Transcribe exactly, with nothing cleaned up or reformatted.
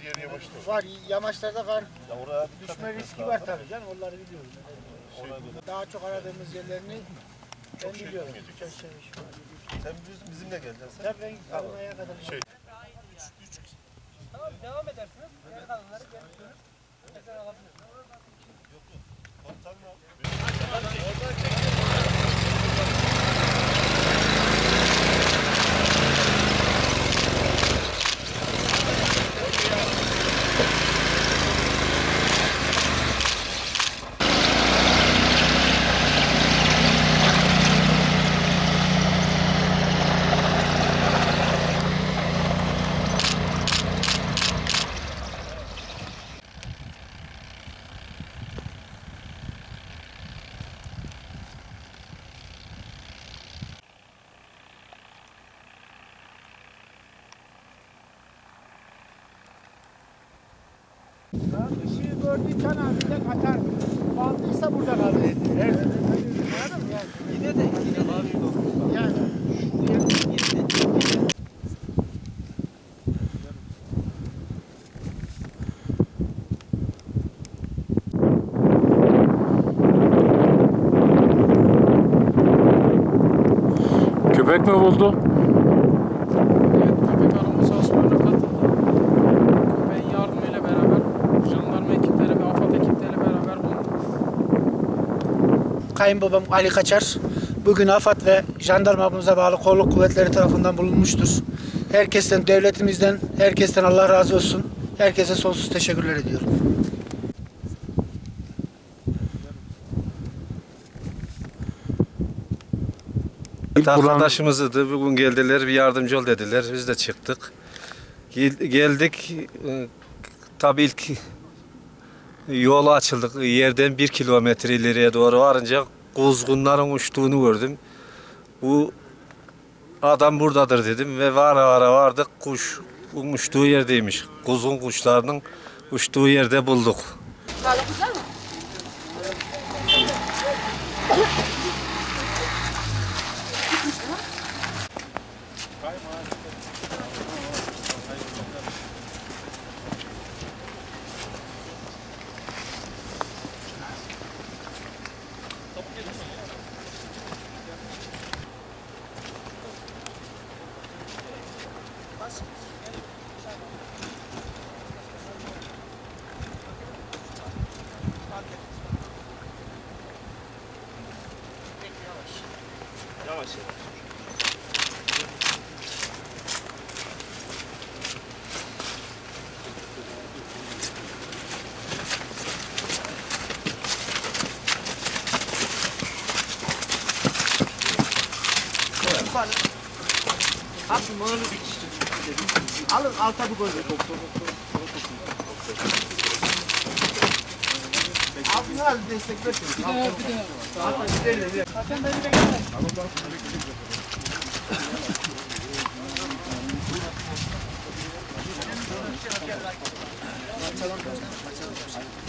diğer yamaçta var. Yamaçlarda var. Ya oraya Düşme riski var tabii canım. Onları biliyorum. Şey, daha çok aradığımız yerlerini ben şey biliyorum. bilmeyecek. Çok şey var. Sen biz, bizimle geleceksin. Tabii ben kalmaya kadar. Şey. Tamam devam edersiniz. Geri kalanları geri dönüp tekrar alabilirsiniz. Yok yok. Işığı gördüğü can abinde kaçar. Bandıysa burada kalır. Evet. Anladın mı yani? Yine de yine var. Yani. Köpek mi buldu? Evet, köpek arama çalışmalarına katıldı. Köpeğin yardımıyla beraber jandarma ekipleri ve AFAD ekipleriyle beraber bulundu. Kayınbabam Ali Kaçar bugün AFAD ve jandarmamıza bağlı kolluk kuvvetleri tarafından bulunmuştur. Herkesten, devletimizden, herkesten Allah razı olsun. Herkese sonsuz teşekkürler ediyorum. Arkadaşımızdı. Bugün geldiler, bir yardımcı ol dediler. Biz de çıktık. Gel- Geldik. e, Tabii ilk yola açıldık. Yerden bir kilometre ileriye doğru varınca kuzgunların uçtuğunu gördüm. Bu adam buradadır dedim ve vara vara vardık. Kuş uçtuğu yerdeymiş. Kuzgun kuşlarının uçtuğu yerde bulduk. Yavaş yavaş. Aslında bunu bir kişi. Alın alta bir koyun. Altına al destek versin. Bir daha bir daha. Alta gidelim. Hasan benimle gel. Açalım. Açalım.